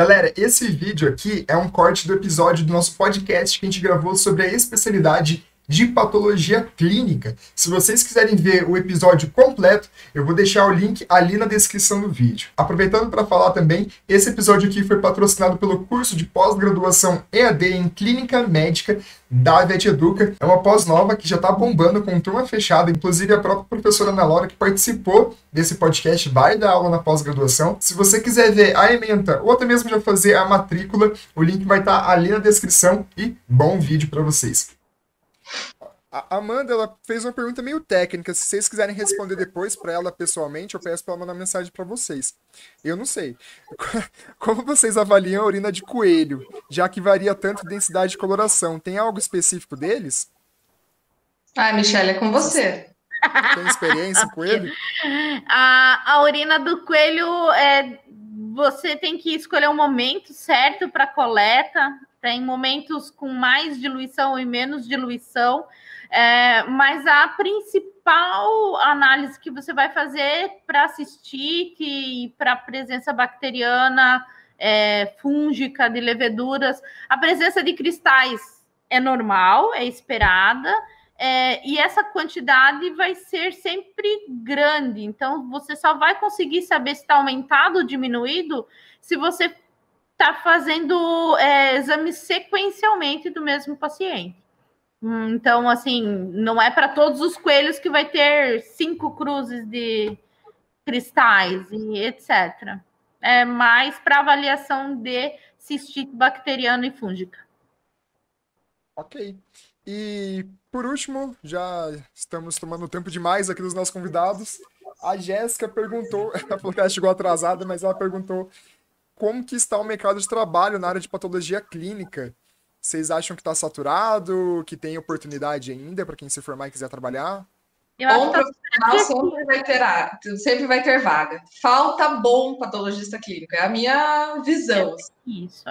Galera, esse vídeo aqui é um corte do episódio do nosso podcast que a gente gravou sobre a especialidade de patologia clínica. Se vocês quiserem ver o episódio completo, eu vou deixar o link ali na descrição do vídeo. Aproveitando para falar também, esse episódio aqui foi patrocinado pelo curso de pós-graduação EAD em Clínica Médica da Vet Educa. É uma pós nova que já está bombando com turma fechada, inclusive a própria professora Ana Laura, que participou desse podcast, vai dar aula na pós-graduação. Se você quiser ver a ementa ou até mesmo já fazer a matrícula, o link vai estar ali na descrição e bom vídeo para vocês. A Amanda, ela fez uma pergunta meio técnica. Se vocês quiserem responder depois para ela pessoalmente, eu peço para ela mandar mensagem para vocês. Eu não sei. Como vocês avaliam a urina de coelho, já que varia tanto densidade de coloração? Tem algo específico deles? Ai, Michelle, é com você. Tem experiência com ele? A urina do coelho, você tem que escolher um momento certo para coleta. Tem momentos com mais diluição e menos diluição. Mas a principal análise que você vai fazer para cistite e para presença bacteriana, fúngica, de leveduras, a presença de cristais é normal, é esperada, e essa quantidade vai ser sempre grande. Então, você só vai conseguir saber se está aumentado ou diminuído se você está fazendo exames sequencialmente do mesmo paciente. Então, assim, não é para todos os coelhos que vai ter 5 cruzes de cristais e etc. É mais para avaliação de cistite bacteriana e fúngica. Ok. E, por último, já estamos tomando tempo demais aqui dos nossos convidados. A Jéssica perguntou, ela falou que ela chegou atrasada, mas ela perguntou como que está o mercado de trabalho na área de patologia clínica. Vocês acham que está saturado, que tem oportunidade ainda para quem se formar e quiser trabalhar? Bom profissional sempre vai ter vaga. Falta bom patologista clínico, é a minha visão. Isso,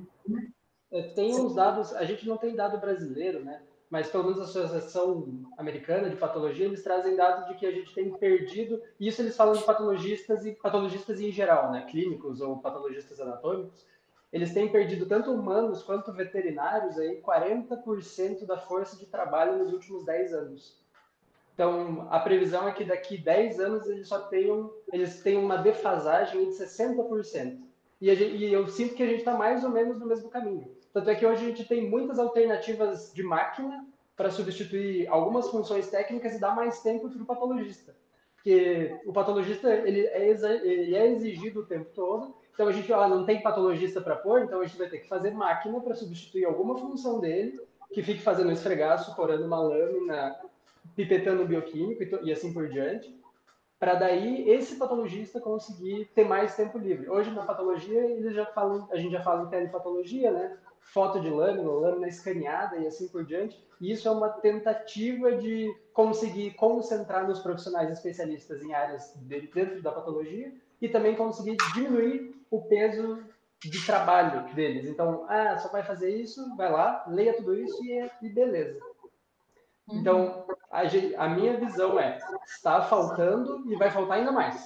Tem uns dados, a gente não tem dado brasileiro, né? Mas pelo menos a Associação Americana de Patologia, eles trazem dados de que a gente tem perdido, e isso eles falam de patologistas em geral, né? Clínicos ou patologistas anatômicos, eles têm perdido tanto humanos quanto veterinários aí 40% da força de trabalho nos últimos 10 anos. Então, a previsão é que daqui 10 anos eles tenham uma defasagem de 60%. E eu sinto que a gente está mais ou menos no mesmo caminho. Tanto é que hoje a gente tem muitas alternativas de máquina para substituir algumas funções técnicas e dar mais tempo para o patologista. Porque o patologista ele é exigido o tempo todo. Então a gente não tem patologista para pôr, então a gente vai ter que fazer máquina para substituir alguma função dele, que fique fazendo um esfregaço, corando uma lâmina, pipetando bioquímico e assim por diante, para daí esse patologista conseguir ter mais tempo livre. Hoje na patologia a gente já fala em telepatologia, né? Foto de lâmina escaneada e assim por diante. E isso é uma tentativa de conseguir concentrar nos profissionais especialistas em áreas dentro da patologia e também conseguir diminuir o peso de trabalho deles. Então, só vai fazer isso, vai lá, leia tudo isso e beleza. Então, a minha visão está faltando e vai faltar ainda mais.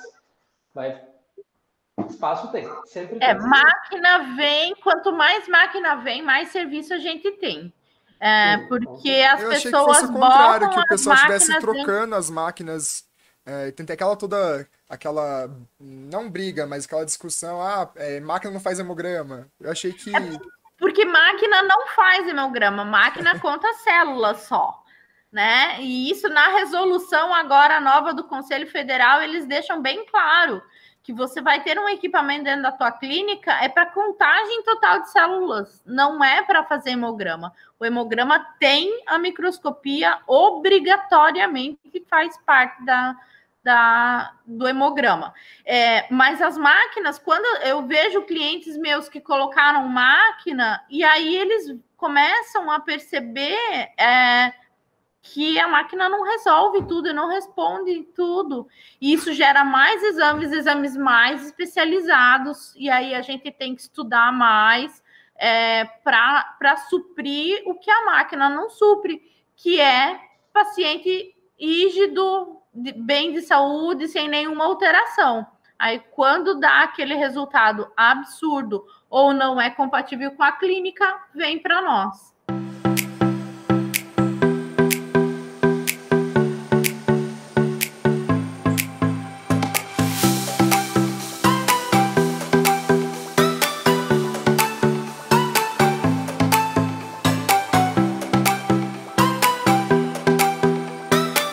Espaço tem, sempre tem. Máquina vem, quanto mais máquina vem, mais serviço a gente tem. Porque as pessoas achei que fosse o contrário, que o pessoal estivesse trocando as máquinas. Tem aquela, não briga, mas aquela discussão, máquina não faz hemograma. Eu achei que... Porque máquina não faz hemograma, máquina conta células só. Né? E isso na resolução agora nova do Conselho Federal, eles deixam bem claro que você vai ter um equipamento dentro da tua clínica para contagem total de células, não é para fazer hemograma. O hemograma tem a microscopia obrigatoriamente que faz parte do hemograma. Mas as máquinas, quando eu vejo clientes meus que colocaram máquina, e aí eles começam a perceber... que a máquina não resolve tudo, não responde tudo. E isso gera mais exames mais especializados, e aí a gente tem que estudar mais para suprir o que a máquina não supre, que é paciente rígido, bem de saúde, sem nenhuma alteração. Aí, quando dá aquele resultado absurdo ou não é compatível com a clínica, vem para nós.